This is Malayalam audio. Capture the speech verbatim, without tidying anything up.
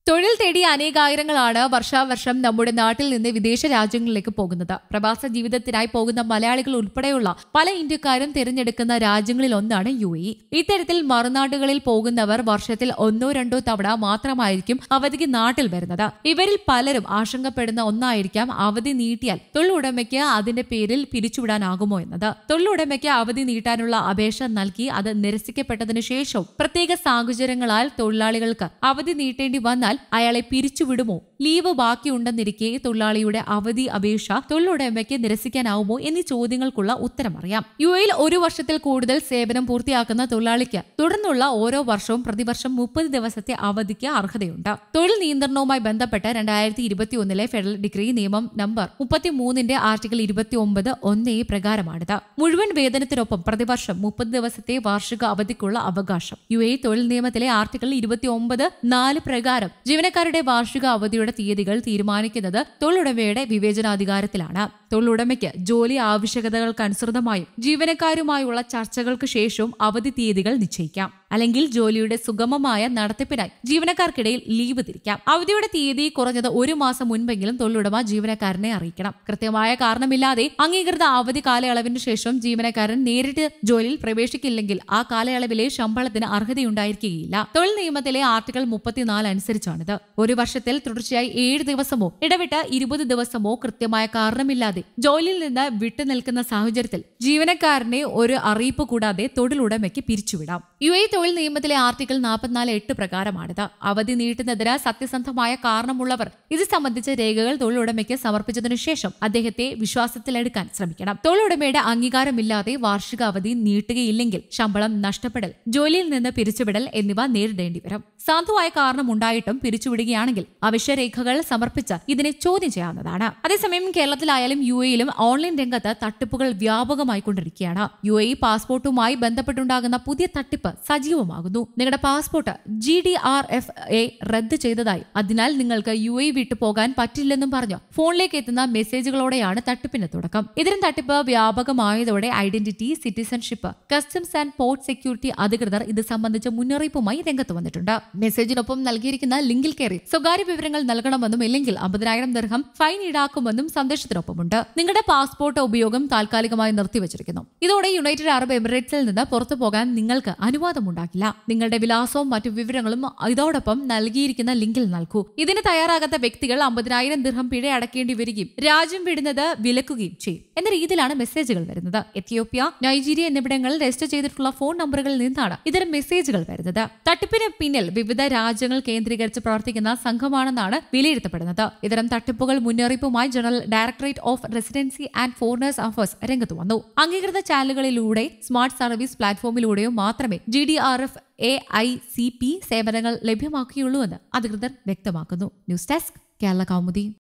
തൊഴിൽ തേടി അനേകായിരങ്ങളാണ് വർഷാവർഷം നമ്മുടെ നാട്ടിൽ നിന്ന് വിദേശ രാജ്യങ്ങളിലേക്ക് പോകുന്നത്. പ്രവാസ ജീവിതത്തിനായി പോകുന്ന മലയാളികൾ ഉൾപ്പെടെയുള്ള പല ഇന്ത്യക്കാരും തിരഞ്ഞെടുക്കുന്ന രാജ്യങ്ങളിൽ ഒന്നാണ് യു എ ഇ. ഇത്തരത്തിൽ മറുനാടുകളിൽ പോകുന്നവർ വർഷത്തിൽ ഒന്നോ രണ്ടോ തവണ മാത്രമായിരിക്കും അവധിക്ക് നാട്ടിൽ വരുന്നത്. ഇവരിൽ പലരും ആശങ്കപ്പെടുന്ന ഒന്നായിരിക്കാം അവധി നീട്ടിയാൽ തൊഴിലുടമയ്ക്ക് അതിന്റെ പേരിൽ പിരിച്ചുവിടാനാകുമോ എന്നത്. തൊഴിലുടമയ്ക്ക് അവധി നീട്ടാനുള്ള അപേക്ഷ നൽകി അത് നിരസിക്കപ്പെട്ടതിനു ശേഷവും പ്രത്യേക സാഹചര്യങ്ങളാൽ തൊഴിലാളികൾക്ക് അവധി നീട്ടേണ്ടി വന്നാൽ അയാളെ പിരിച്ചുവിടുമോ? ലീവ് ബാക്കിയുണ്ടെന്നിരിക്കെ തൊഴിലാളിയുടെ അവധി അപേക്ഷ തൊഴിലുടമയ്ക്ക് നിരസിക്കാനാവുമോ എന്നീ ചോദ്യങ്ങൾക്കുള്ള ഉത്തരം അറിയാം. യു എയിൽ ഒരു വർഷത്തിൽ കൂടുതൽ സേവനം പൂർത്തിയാക്കുന്ന തൊഴിലാളിക്ക് തുടർന്നുള്ള ഓരോ വർഷവും പ്രതിവർഷം മുപ്പത് ദിവസത്തെ അവധിക്ക് അർഹതയുണ്ട്. തൊഴിൽ നിയന്ത്രണവുമായി ബന്ധപ്പെട്ട് രണ്ടായിരത്തി ഇരുപത്തി ഒന്നിലെ ഫെഡറൽ ഡിഗ്രി നിയമം നമ്പർ മുപ്പത്തിമൂന്നിന്റെ ആർട്ടിക്കിൾ ഇരുപത്തി ഒമ്പത് ഒന്ന് പ്രകാരമാണിത്. മുഴുവൻ വേതനത്തിനൊപ്പം പ്രതിവർഷം മുപ്പത് ദിവസത്തെ വാർഷിക അവധിക്കുള്ള അവകാശം. യു എ തൊഴിൽ നിയമത്തിലെ ആർട്ടിക്കിൾ ഇരുപത്തി ഒമ്പത് നാല് പ്രകാരം ജീവനക്കാരുടെ വാർഷിക അവധിയുടെ തീയതികൾ തീരുമാനിക്കുന്നത് തൊഴിലുടമയുടെ വിവേചനാധികാരത്തിലാണ്. തൊഴിലുടമയ്ക്ക് ജോലി ആവശ്യകതകൾക്കനുസൃതമായും ജീവനക്കാരുമായുള്ള ചർച്ചകൾക്ക് ശേഷവും അവധി തീയതികൾ നിശ്ചയിക്കാം. അല്ലെങ്കിൽ ജോലിയുടെ സുഗമമായ നടത്തിപ്പിനായി ജീവനക്കാർക്കിടയിൽ ലീവ് തിരിക്കാം. അവധിയുടെ തീയതി കുറഞ്ഞത് ഒരു മാസം മുൻപെങ്കിലും തൊഴിലുടമ ജീവനക്കാരനെ അറിയിക്കണം. കൃത്യമായ കാരണമില്ലാതെ അംഗീകൃത അവധി കാലയളവിന് ശേഷം ജീവനക്കാരൻ നേരിട്ട് ജോലിയിൽ പ്രവേശിക്കില്ലെങ്കിൽ ആ കാലയളവിലെ ശമ്പളത്തിന് അർഹതയുണ്ടായിരിക്കുകയില്ല. തൊഴിൽ നിയമത്തിലെ ആർട്ടിക്കിൾ മുപ്പത്തിനാല് അനുസരിച്ചാണിത്. ഒരു വർഷത്തിൽ തുടർച്ചയായി ഏഴ് ദിവസമോ ഇടവിട്ട് ഇരുപത് ദിവസമോ കൃത്യമായ കാരണമില്ലാതെ ജോലിയിൽ നിന്ന് വിട്ടുനിൽക്കുന്ന സാഹചര്യത്തിൽ ജീവനക്കാരനെ ഒരു അറിയിപ്പ് കൂടാതെ തൊഴിലുടമയ്ക്ക് പിരിച്ചുവിടാം. യു എ തൊഴിൽ നിയമത്തിലെ ആർട്ടിക്കിൾ നാൽപ്പത്തിനാല് എട്ട് പ്രകാരമാണിത്. അവധി നീട്ടുന്നതിന് സത്യസന്ധമായ കാരണമുള്ളവർ ഇത് സംബന്ധിച്ച രേഖകൾ തൊഴിലുടമയ്ക്ക് സമർപ്പിച്ചതിനു ശേഷം അദ്ദേഹത്തെ വിശ്വാസത്തിലെടുക്കാൻ ശ്രമിക്കണം. തൊഴിലുടമയുടെ അംഗീകാരമില്ലാതെ വാർഷിക അവധി നീട്ടുകയില്ലെങ്കിൽ ശമ്പളം നഷ്ടപ്പെടൽ, ജോലിയിൽ നിന്ന് പിരിച്ചുവിടൽ എന്നിവ നേരിടേണ്ടി വരും. സാധുവായ കാരണം ഉണ്ടായിട്ടും പിരിച്ചുവിടുകയാണെങ്കിൽ അവശ്യരേഖകൾ സമർപ്പിച്ച് ഇതിനെ ചോദ്യം ചെയ്യാവുന്നതാണ്. അതേസമയം കേരളത്തിലായാലും യു എയിലും ഓൺലൈൻ രംഗത്ത് തട്ടിപ്പുകൾ വ്യാപകമായി കൊണ്ടിരിക്കുകയാണ്. യു എ പാസ്പോർട്ടുമായി ബന്ധപ്പെട്ടുണ്ടാകുന്ന പുതിയ തട്ടിപ്പ് സജീവമാകുന്നു. നിങ്ങളുടെ passport G D R F A റദ്ദ് ചെയ്തതായി, അതിനാൽ നിങ്ങൾക്ക് യു എ വിട്ടു പോകാൻ പറ്റില്ലെന്നും പറഞ്ഞു ഫോണിലേക്ക് എത്തുന്ന മെസ്സേജുകളോടെയാണ് തട്ടിപ്പിന് തുടക്കം. ഇത്തരം തട്ടിപ്പ് വ്യാപകമായതോടെ identity, citizenship, customs and port security അധികൃതർ ഇത് സംബന്ധിച്ച മുന്നറിയിപ്പുമായി രംഗത്ത് വന്നിട്ടുണ്ട്. മെസ്സേജിനൊപ്പം നൽകിയിരിക്കുന്ന ലിങ്കിൽ കയറി സ്വകാര്യ വിവരങ്ങൾ നൽകണമെന്നും ഇല്ലെങ്കിൽ അമ്പതിനായിരം ദിർഹം ഫൈൻ ഈടാക്കുമെന്നും സന്ദേശത്തിനൊപ്പമുണ്ട്. നിങ്ങളുടെ പാസ്പോർട്ട് ഉപയോഗം താൽക്കാലികമായി നിർത്തിവച്ചിരിക്കുന്നു. ഇതോടെ യുണൈറ്റഡ് അറബ് എമിറേറ്റ്സിൽ നിന്ന് പുറത്തു പോകാൻ നിങ്ങൾക്ക് അനുവാദമുണ്ടാകില്ല. നിങ്ങളുടെ വിലാസവും മറ്റു വിവരങ്ങളും ഇതോടൊപ്പം നൽകിയിരിക്കുന്ന ലിങ്കിൽ നൽകൂ. ഇതിന് തയ്യാറാകാത്ത വ്യക്തികൾ അമ്പതിനായിരം ദിർഹം പിഴ അടക്കേണ്ടി വരികയും രാജ്യം വിടുന്നത് വിലക്കുകയും ചെയ്യും എന്ന രീതിയിലാണ് മെസ്സേജുകൾ വരുന്നത്. എത്യോപ്യ, നൈജീരിയ എന്നിവിടങ്ങളിൽ രജിസ്റ്റർ ചെയ്തിട്ടുള്ള ഫോൺ നമ്പറുകളിൽ നിന്നാണ് ഇത്തരം മെസ്സേജുകൾ വരുന്നത്. തട്ടിപ്പിന് പിന്നിൽ വിവിധ രാജ്യങ്ങൾ കേന്ദ്രീകരിച്ച് പ്രവർത്തിക്കുന്ന സംഘമാണെന്നാണ് വിലയിരുത്തപ്പെടുന്നത്. ഇത്തരം തട്ടിപ്പുകൾ മുന്നറിയിപ്പുമായി general directorate of residency and foreigners affairs രംഗത്ത് വന്നു. അംഗീകൃത ചാനലുകളിലൂടെ സ്മാർട്ട് സർവീസ് പ്ലാറ്റ്ഫോമിലൂടെയോ മാത്രമേ G D R F A I C P സേവനങ്ങൾ ലഭ്യമാക്കുകയുള്ളൂ എന്ന് അധികൃതർ വ്യക്തമാക്കുന്നു. News desk Kerala Kaumudi.